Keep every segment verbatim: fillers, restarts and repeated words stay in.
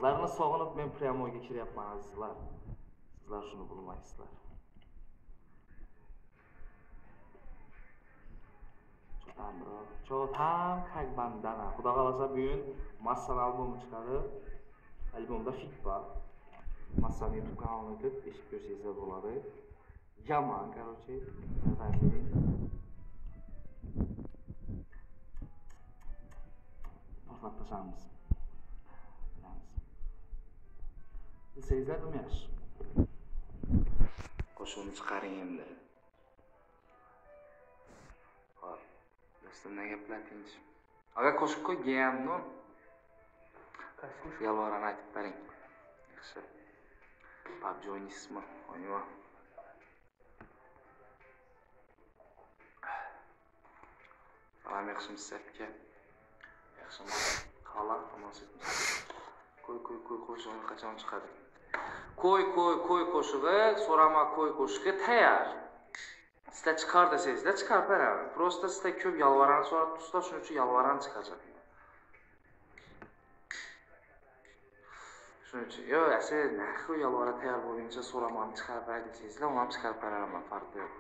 Sizlarni sog'inib men pryamoyga kiryapman azizlar. Sizlar shuni bilmaysizlar. Cho'tam bro. Cho'tam как bandana. Xudo xolasa bugun Massan albomi chiqadi. Albomda fit bor. Massan YouTube kanalini o'tib eshib ko'rsangizlar bo'ladi. Yaman, короче. Portlab tashlaymiz. Bilsangizlar nima yaxshi. Qo'shuvni chiqaring endi. Hoy, do'stimdan gaplatingiz. Aga qo'shib qo'yganmi? Yalvarani aytib bering. Yaxshi. P U B G o'ynaysizmi? O'ynayma. Salam yaxshimi sizga? Yaxshimi? Qala, amoqsiz. Qo'y, qo'y, qo'y, qo'shig'ini qachon chiqadi? Qo'y, qo'y, qo'y qo'shig'i, so'rama qo'y qo'shig'i tayyor. Sizlar chiqar desangizlar chiqarib beraman. Просто sizlar ko'p yalvarani so'rab turibsizlar, shuning uchun yalvarani chiqaracak. Shuning uchun, yo, asli naqi yalvara tayyor bo'lguncha so'ramani chiqarib beray desangizlar, uni ham chiqarib beraman, farqi yo'q.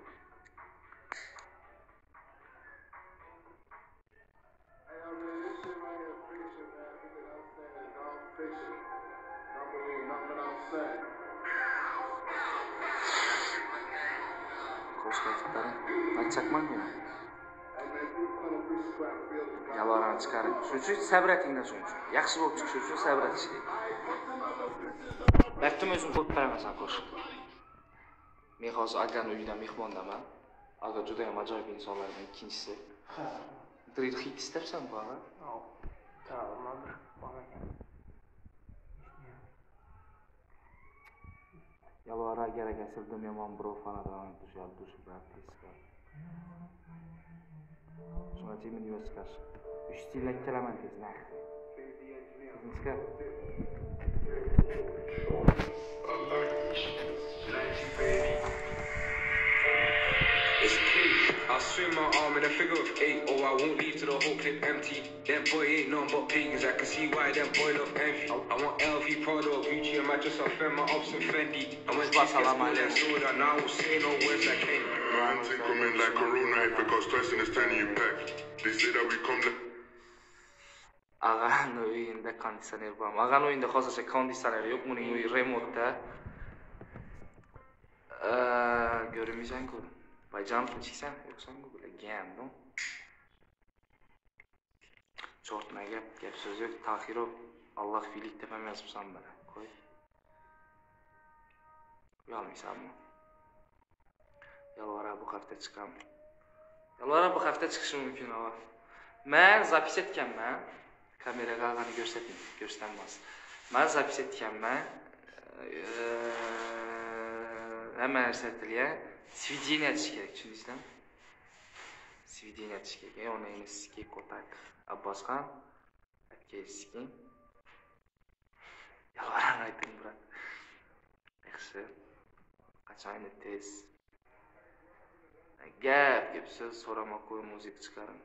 Aytchakman buni. Yalvarani chiqaring. Shuning uchun sabr etinglar shuning uchun. Yaxshi bo'lib chiqishi uchun sabr etishlik. Vaqtim o'zim qo'yib beraman qo'shiq. Men hozir Agani uyidan mehmondaman. Aga juda ham ajoyib insonlardan ikkinchisi. Ha. Direkt hit istabsan bu aga? Yo'q. Tamam, bor. Yalvara agar agar sirdim yomon birov xonadon tushar dush bilan tezkor. Shunga temin yo'q chiqash. uch stilak kelaman tez naq. Sizga I'll swing my arm in a figure of eight, or I won't leave till the whole clip empty. That boy ain't nothing but pagans, I can see why that boy love envy. I want L V, Prada, Gucci, and mattress, I fend my ups and Fendi. I went to school and soda, now I won't say no words like Kenny. Man, think coming like Corona, if it got stress in this tiny you pack. They say that we come like... Agani uyida konditsioner bor. Agani uyida hozircha konditsioner yo'q, uning uyi remontda. Görmeyeceksin ki. Baycan mı çıksan yoksan bu böyle geldim. Çortuna gap, gap söz yok. Tahiro Allah filik tepem yazmışsam bana. Koy. Uyalmaysan mı? Yalvara bu hafta çıkam. Yalvara bu hafta çıkışı mümkün ama. Ben zapis etken ben. Kamera kalganı göstereyim. Göstermez. Ben zapis etken ben. Hemen ersetiliye. Сведение kerak, tushundingizmi? Сведение kerak. E uni endi sizga ko'tak Abbosxon akasiga. Yalvarani ayting, brat. Yaxshi. Qachon tez. Gap, gap so'z so'rama qo'y, muzik chiqaring.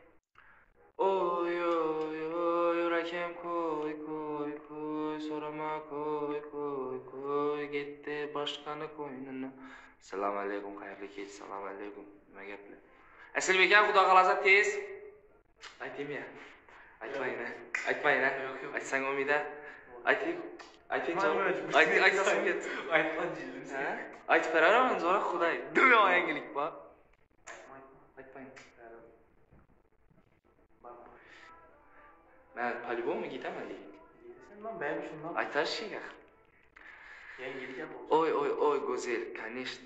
Oy oy oy, yurakim qo'y, qo'y, qo'y, so'rama qo'y, qo'y, qo'y, ketdi boshqani qo'ynini. Assalomu alaykum, xayrli kech. Assalomu alaykum. Nima gaplar? Asilbek aka, xudo xolasa tez. Aytaymi ya? Aytmayna. Aytmayna. Aytsang umida. Ayting. Ayting. Ayt, aytasan ket. Aytman jildim sen. Ha? Aytib beraman, zo'ra xuday. Dunyo yangilik bor. Aytmayna. Men по-любому ketaman deydi. Sen lan ben şundan. Aytash ya. Yangilik yapalım. Oy oy oy güzel, конечно.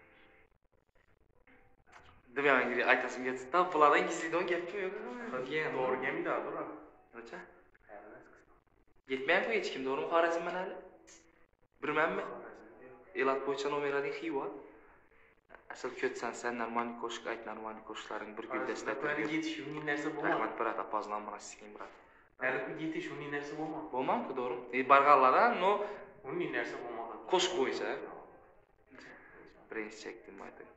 Dime yangilik aytasım geldi. Tam bulardan gizliydi on gapmi yo'q. Doğru gemi daha dur ha. Necha? Yetmayapti bu hech kim, to'g'rimi Xorazmman hali? Bilmayman. Elat bo'yicha nomerlaring xiva. Asal ko'tsan sen normal qo'shiq ayt, normal qo'shiqlaring bir gulda istab. Hali yetish uning narsa bo'lmadi. Rahmat brat, apoznan mana sizga brat. Hali yetish uning narsa bo'lmadi. Bo'lmadi, to'g'ri. E barg'alardan no uning narsa bo'lmadi. Qo'shiq bo'yicha. Birinchi chekdim ayting.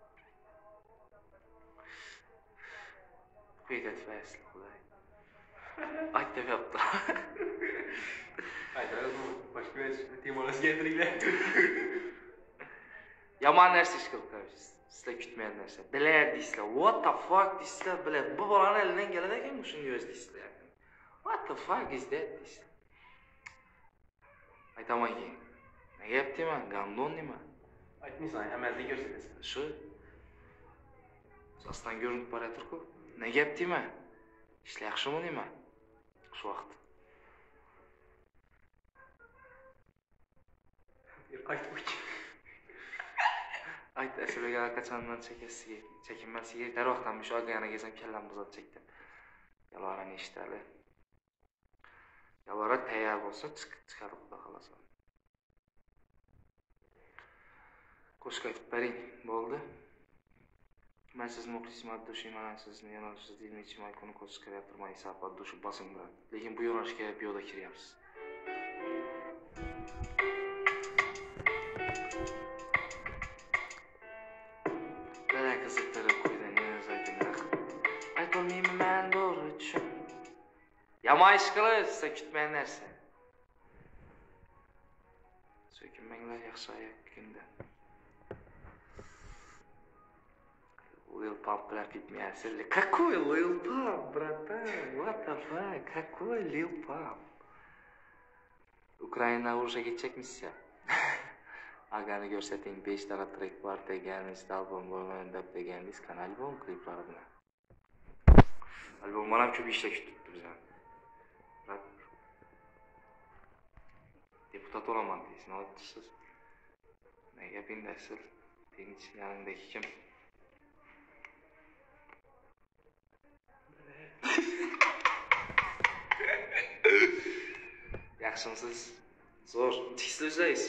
Quyida tufayli xuday. Ayt deb yaptı. Haydi özüm başka bir temalas getiringlar. Yaman narsa ish qilib qo'yibsiz. Sizlar kutmagan narsa. Bilar deysizlar. What the fuck deysizlar. Bilar bu bolani elidan keladi ekan shunga o'z deysizlar. What the fuck is that deysizlar. Aytaman keyin. Nega yaptiyman? Gandon nima? Aytmaysan, amalda ko'rsatasan. Shu. Aslan ko'rinib boratur-ku. Nega yaptiyman? Ishlar yaxshimi nima? Shu vaqt. Aytmoqchi. Ayt asliga qachondan chekasiga, chekinmasiga darvaqtdan shu agana gezam kallam buzat chekdim. Yalvarani eshitali. Yalvara tayyor bo'lsa chiqarib xudo xolasa. Qo'shiq aytib bering, bo'ldi. Men siz muxlisman dushiman, sizni yo'nalishsiz deyilmaychiman, kuni qo'shiq qilyapman, sabat dushi bosing bilan. Lekin bu yo'nalishga bu yo'lda kiryapsiz. Aytolmayman men to'g'ri tushun. Yomon ish qilib, siz kutmagan narsa. So'kinmanglar yaxshi oyoq kunda. Lil Pump bilan bitmayapsiz. Какой Lil Pump, bratан? What the fuck? Какой Lil Pump? Ukraina urushiga ketchakmisiz? Agani ko'rsating, besh ta trek bor deganingiz, albom bo'lgan deb deganingiz, kan albom kliplari bilan. Albom ham ko'p ishlar kutibdi bizdan. Deputat olaman deysiz, nima deysiz? Nega gapingdasiz? Tinch yaningdagi kim? Yaxshimisiz? Zo'r, tikslizlaysiz.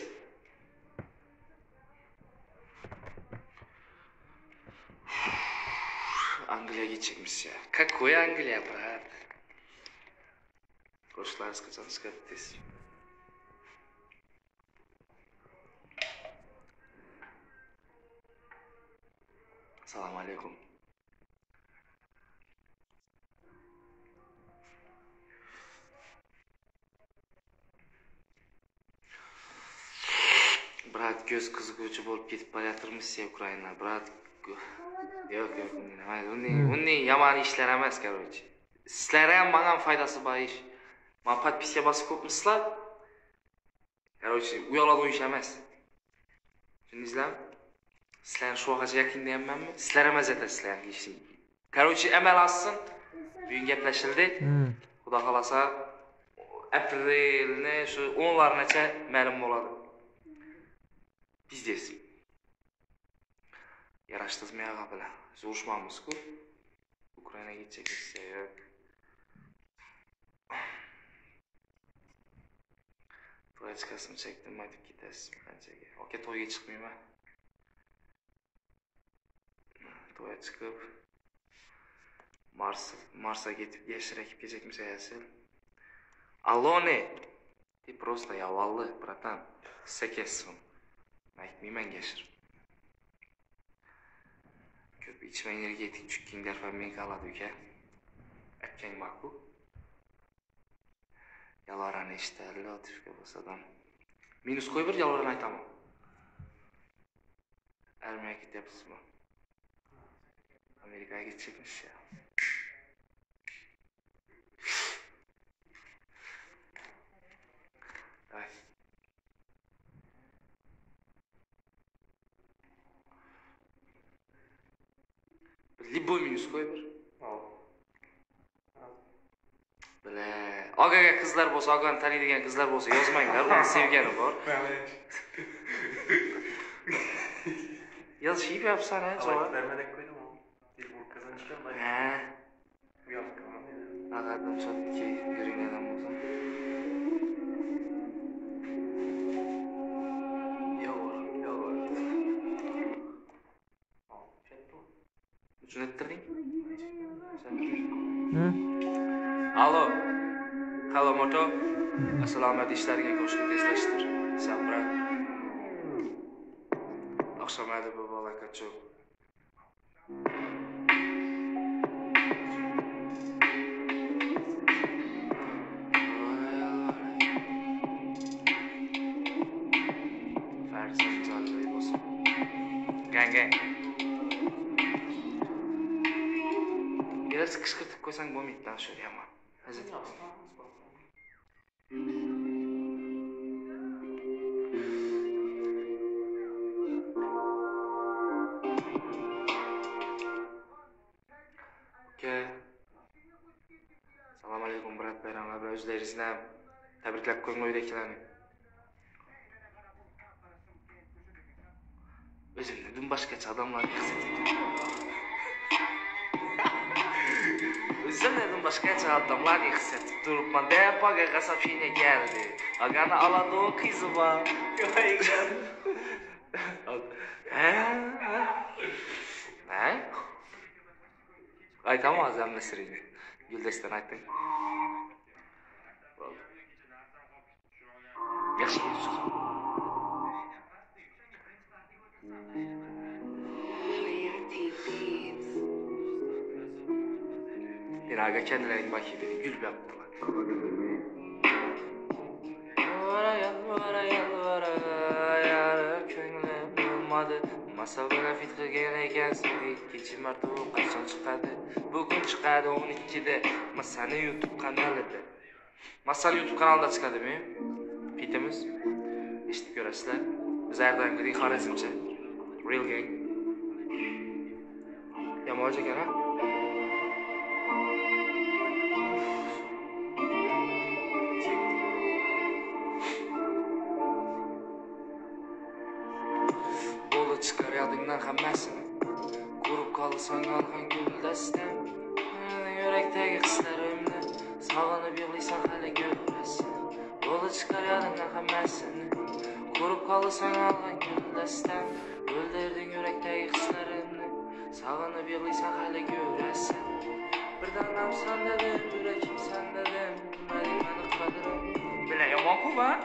Angliyaga ketchakmisiz? Какой Angliya, brat? Qo'shiqlaringiz qachon chiqadingiz? Assalomu alaykum. Brat, ko'z qiziquvchi bo'lib ketib boraturmisiz Ukraina, brat? Yo'q, yo'q, nima? Uning, uning yomon ishlar emas, короче. Sizlar ham menga foydasi bor ish. Men podpiska bosib ko'pmisizlar? Короче, u yo'lda ish emas. Tushundingizlarmi? Sizlar shu vaqtgacha yakunlayapmanmi? Sizlar ham azatasizlar ishni. Короче, amal olsin. Bugun gaplashildik. Xudo xolasa aprelni shu o'nlargacha ma'lum bo'ladi. Pizdez. Yarashdizmi yaga bilan? Zo'rishmamiz-ku. Ukrainaga ketchakmisiz yo'q. To'yga chiqasim chekdim, aytib ketasiz qanchaga. Oka to'yga chiqmayman. To'yga chiqib Mars Marsga ketib yashirakib ketchakmisiz? Alone. Ты просто я валлы, братан. Sekessin. Aytmayman yashir. Ko'p ichma energetik chukkinglar famen qoladi uka. Aytgan ma'qul. Yalvarani eshitadi, latifga bo'lsadan. Minus qo'y bir yalvarani aytaman. Armiyaga ketyapsizmi? Amerikaga ketishimiz. Ay. Любой minus qo'y bir. Bile. Agaga qizlar bo'lsa, agani taniydigan qizlar bo'lsa yozmanglar, uni sevgani bor. Yazışıp yapsan ha, cevap. Vermedek koydum o. Bir bu kazançtan da. He. Bu yaptık ama değil mi? Ağadım çok ki yürüyüneden bozun. Yavur, yavur. Üçün ettirdin? Sen Hı? Alo. Halo Moto. Assalamu alaikum işlerine koşun tezleştir. Sen bırak. Akşam hadi bu balakat çok. Gang gang. Biraz kışkırtıp koysan bo'lmaydi lan şöyle ama. Hazır. Okey. Assalomu alaykum brat bayramlar bilan o'zlaringizni ham tabriklab qo'ying uydagilarni. O'zimni dum boshqacha odamlarga his O'zimni dum boshqacha odamlarga his etib turibman deb pagaga сообщение keldi. Agani oladigan qizi bor. Ha? Aytamam azamni sirini. Yuldasdan aytdim. Yaxshi bo'lsin. Biraga kendilerini bakayım dedi. Gül yaptılar. Yalvara yalvara yalvara yarı könglim bulmadı. Masa bana fitkıgen ekensin. İkinci marta bu kaçan çıkardı. Bugün çıkardı on ikide. Masani YouTube kanalıydı. Masani YouTube kanalında çıkardı mı? Pitimiz. İşte görəsizler. Biz Erdoğan gidik Xarəzmçə. Real gang. Yamaca gel ha. Bolu çıkar yadından hammasini. Kurup kalırsan alğan güldəstəm. Yürekdeki hislerimle sağlanıp yığlıysan hələ görəsən. Bolu çıkar yadından hammasini. Kurup kalırsan alğan güldəstəm. Öldürdün yürekteki hislerimle sağlanıp yığlıysan hələ görəsən. Birden nam sen dedim, yürekim sen dedim. Bilmedik beni qadırım. Bile yaman ku var.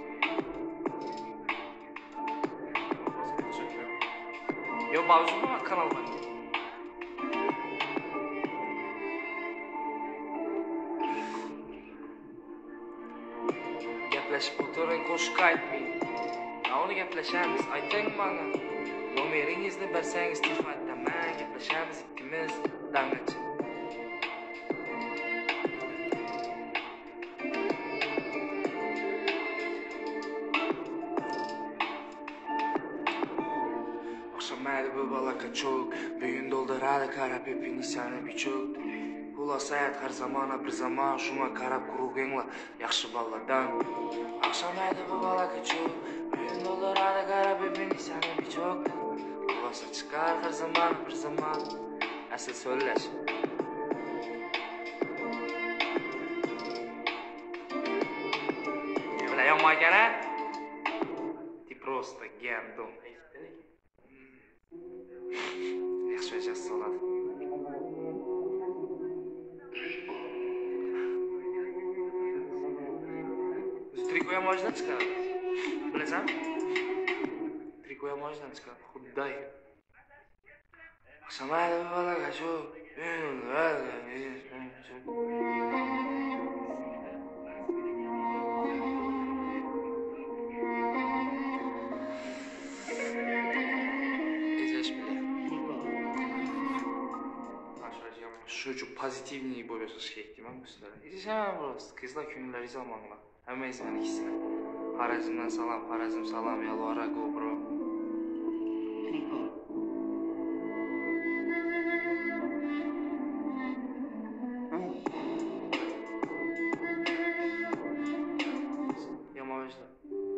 Yo mavzu mu var kanalda? Gepleşip oturun koşuk aytmayın. Ya onu gepleşemiz aytang bana. Nomeringizni bersangiz telefondan men gepleşemiz ikkimiz damgacha. Akşamları bu balaka çok, bugün doldurada karab hepini sana bir çok. Hulasa hayat her zamana bir zaman, şuna karab kurugenla yaxşı balladan. Akşamları bu balaka çok, bugün doldurada karab hepini sana bir çok. Hulasa çıkar her zaman bir zaman, asıl söyleş. Bile yapma gene. Ты просто гендом. Yaxshi o'jasi oladi. Trikoya mojidan chiqadi. Bilasanmi? Trikoya mojidan chiqadi. Xudday. Samada balaga shu. Şu pozitivniy bo'lib yashashga ehtimol sizlar. Yashayman просто. Qizlar ko'ngillariga olmanglar. Hammangiz meni ikisini. Xarajimdan salom, Xarajim salom, yalvara go bro. Yamamışlar.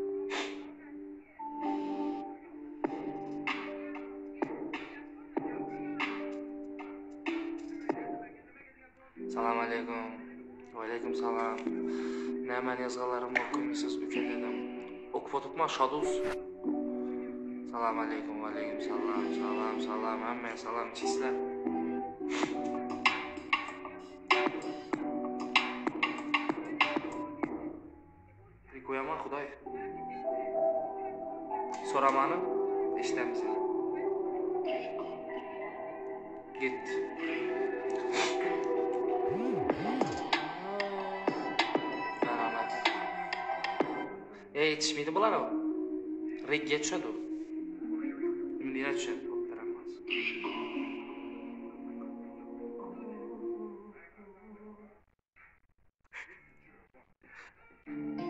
Assalomu alaykum. Va alaykum salom. Neyman yazg'alarimni o'qiysiz uka dedim. O'qib o'tibman Shadus. Assalomu alaykum va alaykum salom. Salom, salom, hamma salom chislar. Qo'yaman Xudoy. So'ramani eshitamiz. Git. Ey, yetishmaydi bular o. Regga tushadi. Nima tushadi? Müzik